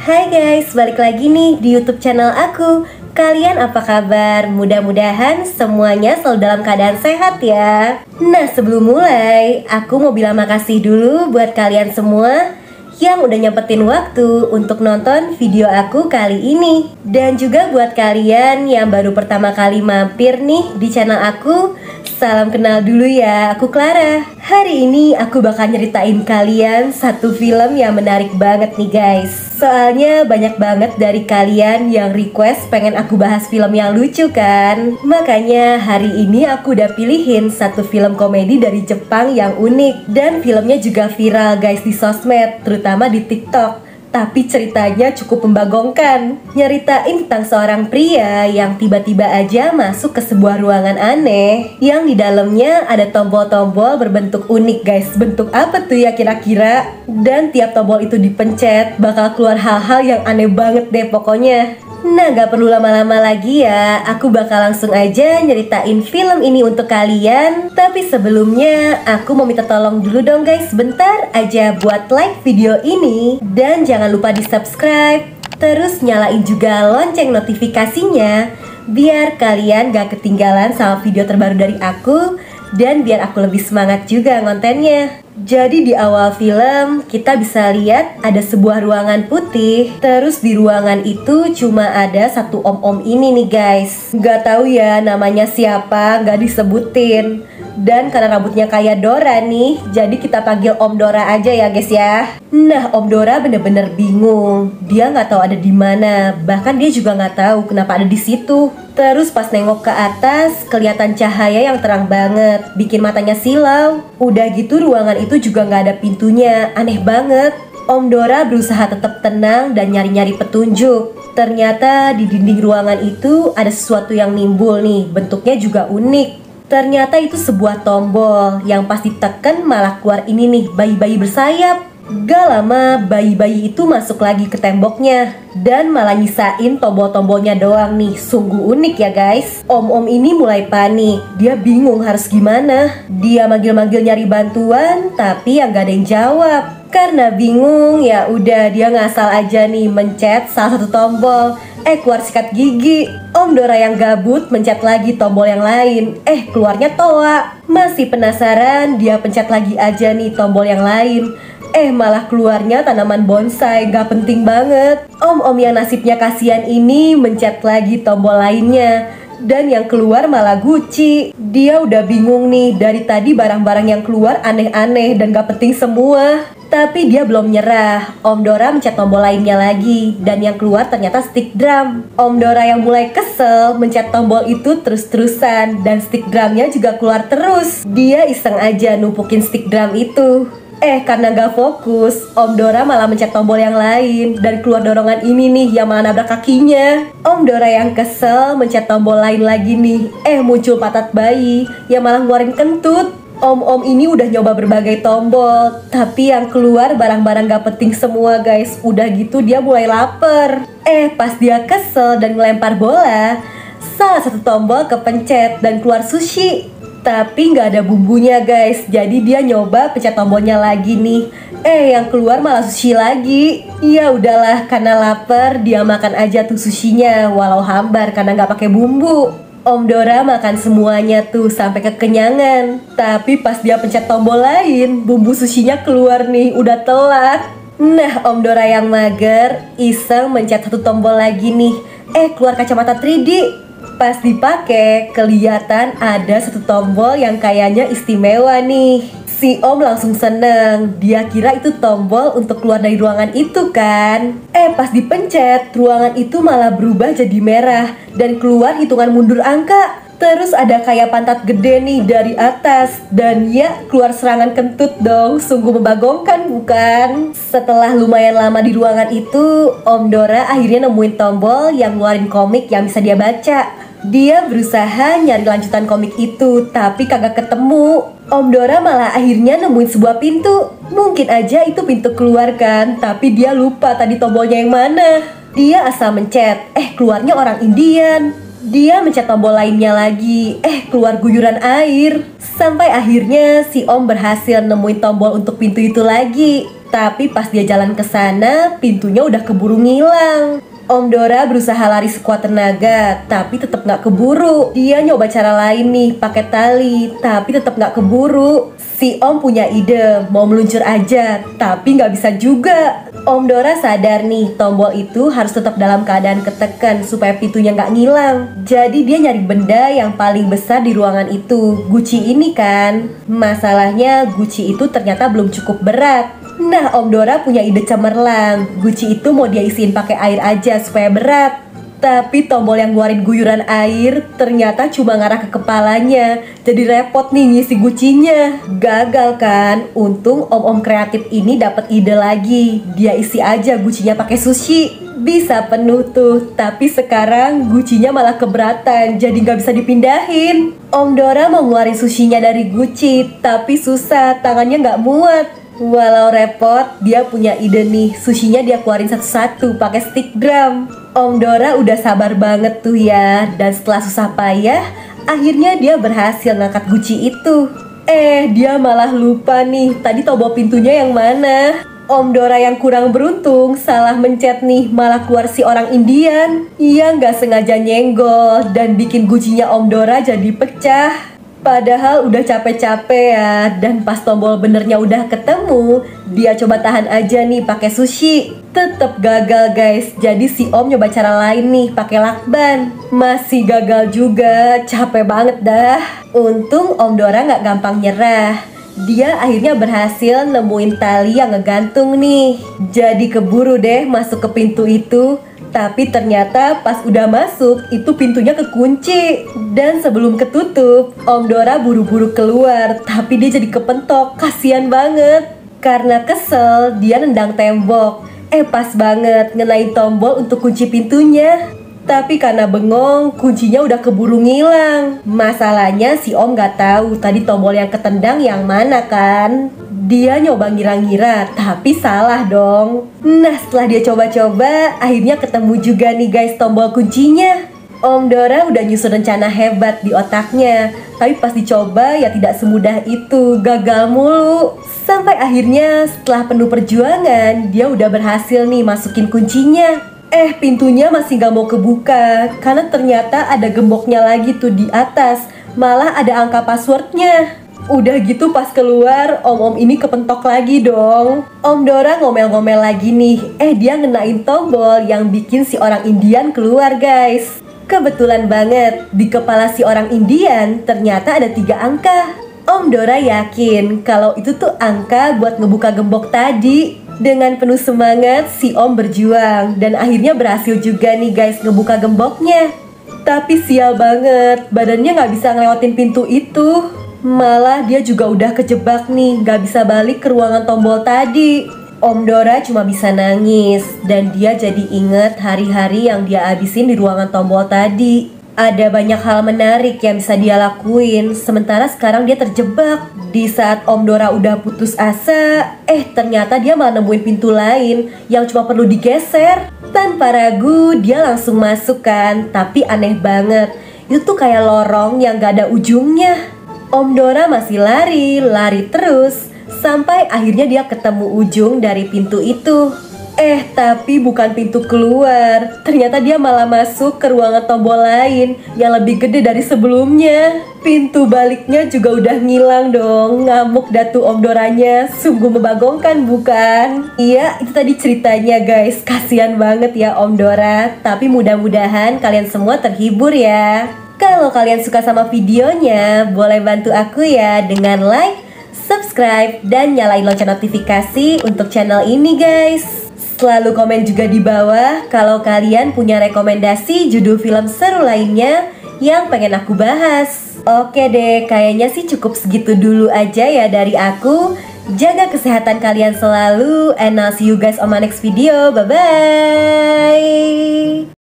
Hai guys, balik lagi nih di YouTube channel aku. Kalian apa kabar? Mudah-mudahan semuanya selalu dalam keadaan sehat ya. Nah, sebelum mulai, aku mau bilang makasih dulu buat kalian semua yang udah nyempetin waktu untuk nonton video aku kali ini. Dan juga buat kalian yang baru pertama kali mampir nih di channel aku, salam kenal dulu ya, aku Clara. Hari ini aku bakal nyeritain kalian satu film yang menarik banget nih guys. Soalnya banyak banget dari kalian yang request pengen aku bahas film yang lucu kan. Makanya hari ini aku udah pilihin satu film komedi dari Jepang yang unik. Dan filmnya juga viral guys di sosmed, terutama di TikTok. Tapi ceritanya cukup membagongkan. Nyeritain tentang seorang pria yang tiba-tiba aja masuk ke sebuah ruangan aneh yang di dalamnya ada tombol-tombol berbentuk unik guys. Bentuk apa tuh ya kira-kira? Dan tiap tombol itu dipencet bakal keluar hal-hal yang aneh banget deh pokoknya. Nah, gak perlu lama-lama lagi ya, aku bakal langsung aja nyeritain film ini untuk kalian. Tapi sebelumnya, aku mau minta tolong dulu dong guys, bentar aja buat like video ini. Dan jangan lupa di subscribe, terus nyalain juga lonceng notifikasinya, biar kalian gak ketinggalan sama video terbaru dari aku. Dan biar aku lebih semangat juga ngontennya. Jadi di awal film kita bisa lihat ada sebuah ruangan putih. Terus di ruangan itu cuma ada satu om-om ini nih guys. Gak tahu ya namanya siapa, gak disebutin. Dan karena rambutnya kayak Dora nih, jadi kita panggil Om Dora aja ya guys ya. Nah, Om Dora bener-bener bingung. Dia nggak tahu ada di mana. Bahkan dia juga nggak tahu kenapa ada di situ. Terus pas nengok ke atas, kelihatan cahaya yang terang banget, bikin matanya silau. Udah gitu ruangan itu juga nggak ada pintunya. Aneh banget. Om Dora berusaha tetap tenang dan nyari-nyari petunjuk. Ternyata di dinding ruangan itu ada sesuatu yang nimbul nih. Bentuknya juga unik. Ternyata itu sebuah tombol yang pas ditekan malah keluar ini nih, bayi-bayi bersayap. Gak lama bayi-bayi itu masuk lagi ke temboknya dan malah nyisain tombol-tombolnya doang nih. Sungguh unik ya guys. Om-om ini mulai panik. Dia bingung harus gimana. Dia manggil-manggil nyari bantuan tapi yang gak ada yang jawab. Karena bingung ya udah dia ngasal aja nih mencet salah satu tombol. Keluar sikat gigi. Om Dora yang gabut mencet lagi tombol yang lain. Keluarnya toa. Masih penasaran, dia pencet lagi aja nih tombol yang lain. Malah keluarnya tanaman bonsai, gak penting banget. Om-om yang nasibnya kasihan ini mencet lagi tombol lainnya. Dan yang keluar malah Gucci. Dia udah bingung nih, dari tadi barang-barang yang keluar aneh-aneh dan gak penting semua. Tapi dia belum nyerah. Om Dora mencet tombol lainnya lagi. Dan yang keluar ternyata stick drum. Om Dora yang mulai kesel mencet tombol itu terus-terusan. Dan stick drumnya juga keluar terus. Dia iseng aja numpukin stick drum itu. Karena gak fokus, Om Dora malah mencet tombol yang lain. Dan keluar dorongan ini nih yang malah nabrak kakinya. Om Dora yang kesel mencet tombol lain lagi nih. Muncul patat bayi yang malah ngeluarin kentut. Om-om ini udah nyoba berbagai tombol, tapi yang keluar barang-barang gak penting semua guys. Udah gitu dia mulai lapar. Pas dia kesel dan ngelempar bola, salah satu tombol kepencet dan keluar sushi. Tapi nggak ada bumbunya guys. Jadi dia nyoba pencet tombolnya lagi nih. Yang keluar malah sushi lagi. Ya udahlah, karena lapar dia makan aja tuh sushinya walau hambar karena nggak pakai bumbu. Om Dora makan semuanya tuh sampai kekenyangan. Tapi pas dia pencet tombol lain, bumbu sushinya keluar nih, udah telat. Nah, Om Dora yang mager iseng mencet satu tombol lagi nih. Keluar kacamata 3D. Pas dipakai, kelihatan ada satu tombol yang kayaknya istimewa nih. Si Om langsung seneng. Dia kira itu tombol untuk keluar dari ruangan itu kan. Pas dipencet, ruangan itu malah berubah jadi merah dan keluar hitungan mundur angka. Terus ada kayak pantat gede nih dari atas. Dan ya keluar serangan kentut dong. Sungguh membagongkan bukan? Setelah lumayan lama di ruangan itu, Om Dora akhirnya nemuin tombol yang ngeluarin komik yang bisa dia baca. Dia berusaha nyari lanjutan komik itu, tapi kagak ketemu. Om Dora malah akhirnya nemuin sebuah pintu. Mungkin aja itu pintu keluar kan, tapi dia lupa tadi tombolnya yang mana. Dia asal mencet, keluarnya orang Indian. Dia mencet tombol lainnya lagi, keluar guyuran air. Sampai akhirnya si Om berhasil nemuin tombol untuk pintu itu lagi. Tapi pas dia jalan ke sana, pintunya udah keburu ngilang. Om Dora berusaha lari sekuat tenaga, tapi tetap nggak keburu. Dia nyoba cara lain nih, pakai tali, tapi tetap nggak keburu. Si Om punya ide, mau meluncur aja, tapi nggak bisa juga. Om Dora sadar nih, tombol itu harus tetap dalam keadaan ketekan supaya pintunya nggak ngilang. Jadi dia nyari benda yang paling besar di ruangan itu, guci ini kan. Masalahnya guci itu ternyata belum cukup berat. Nah, Om Dora punya ide cemerlang. Guci itu mau dia isiin pakai air aja supaya berat. Tapi tombol yang ngeluarin guyuran air ternyata cuma ngarah ke kepalanya. Jadi repot nih ngisi gucinya. Gagal kan? Untung om-om kreatif ini dapat ide lagi. Dia isi aja gucinya pakai sushi. Bisa penuh tuh. Tapi sekarang gucinya malah keberatan, jadi nggak bisa dipindahin. Om Dora mau ngeluarin sushinya dari guci, tapi susah, tangannya nggak muat. Walau repot, dia punya ide nih. Sushinya dia keluarin satu-satu pakai stick drum. Om Dora udah sabar banget tuh ya. Dan setelah susah payah, akhirnya dia berhasil ngangkat guci itu. Dia malah lupa nih, tadi tombol pintunya yang mana. Om Dora yang kurang beruntung salah mencet nih, malah keluar si orang Indian. Ia nggak sengaja nyenggol dan bikin gucinya Om Dora jadi pecah. Padahal udah capek-capek ya, dan pas tombol benernya udah ketemu, dia coba tahan aja nih pakai sushi. Tetep gagal guys. Jadi si Om nyoba cara lain nih pakai lakban. Masih gagal juga, capek banget dah. Untung Om Dora nggak gampang nyerah. Dia akhirnya berhasil nemuin tali yang ngegantung nih. Jadi keburu deh masuk ke pintu itu. Tapi ternyata pas udah masuk, itu pintunya kekunci. Dan sebelum ketutup, Om Dora buru-buru keluar. Tapi dia jadi kepentok, kasian banget. Karena kesel, dia nendang tembok. Pas banget, ngenain tombol untuk kunci pintunya. Tapi karena bengong, kuncinya udah keburu ngilang. Masalahnya si Om gak tahu tadi tombol yang ketendang yang mana kan. Dia nyoba ngira-ngira, tapi salah dong. Nah, setelah dia coba-coba, akhirnya ketemu juga nih guys tombol kuncinya. Om Dora udah nyusun rencana hebat di otaknya. Tapi pas dicoba ya tidak semudah itu, gagal mulu. Sampai akhirnya setelah penuh perjuangan, dia udah berhasil nih masukin kuncinya. Pintunya masih gak mau kebuka, karena ternyata ada gemboknya lagi tuh di atas. Malah ada angka passwordnya. Udah gitu pas keluar, om-om ini kepentok lagi dong. Om Dora ngomel-ngomel lagi nih. Dia ngenain tombol yang bikin si orang Indian keluar guys. Kebetulan banget, di kepala si orang Indian ternyata ada 3 angka. Om Dora yakin kalau itu tuh angka buat ngebuka gembok tadi. Dengan penuh semangat, si Om berjuang. Dan akhirnya berhasil juga nih guys ngebuka gemboknya. Tapi sial banget, badannya gak bisa ngelewatin pintu itu. Malah dia juga udah kejebak nih, gak bisa balik ke ruangan tombol tadi. Om Dora cuma bisa nangis. Dan dia jadi inget hari-hari yang dia habisin di ruangan tombol tadi. Ada banyak hal menarik yang bisa dia lakuin. Sementara sekarang dia terjebak. Di saat Om Dora udah putus asa, ternyata dia malah nemuin pintu lain yang cuma perlu digeser. Tanpa ragu dia langsung masuk kan. Tapi aneh banget, itu tuh kayak lorong yang gak ada ujungnya. Om Dora masih lari terus sampai akhirnya dia ketemu ujung dari pintu itu. Tapi bukan pintu keluar. Ternyata dia malah masuk ke ruangan tombol lain yang lebih gede dari sebelumnya. Pintu baliknya juga udah ngilang dong. Ngamuk datu Om Doranya. Sungguh membagongkan bukan? Iya, itu tadi ceritanya guys. Kasian banget ya Om Dora. Tapi mudah-mudahan kalian semua terhibur ya. Kalau kalian suka sama videonya, boleh bantu aku ya dengan like, subscribe, dan nyalain lonceng notifikasi untuk channel ini guys. Selalu komen juga di bawah kalau kalian punya rekomendasi judul film seru lainnya yang pengen aku bahas. Oke deh, kayaknya sih cukup segitu dulu aja ya dari aku. Jaga kesehatan kalian selalu, and I'll see you guys on my next video. Bye-bye.